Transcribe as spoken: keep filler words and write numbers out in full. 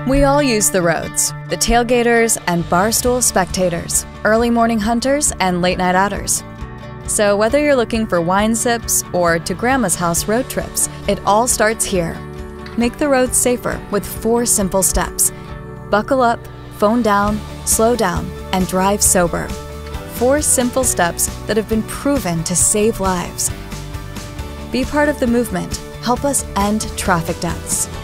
We all use the roads, the tailgaters and barstool spectators, early morning hunters and late night outers. So whether you're looking for wine sips or to grandma's house road trips, it all starts here. Make the roads safer with four simple steps. Buckle up, phone down, slow down, and drive sober. Four simple steps that have been proven to save lives. Be part of the movement. Help us end traffic deaths.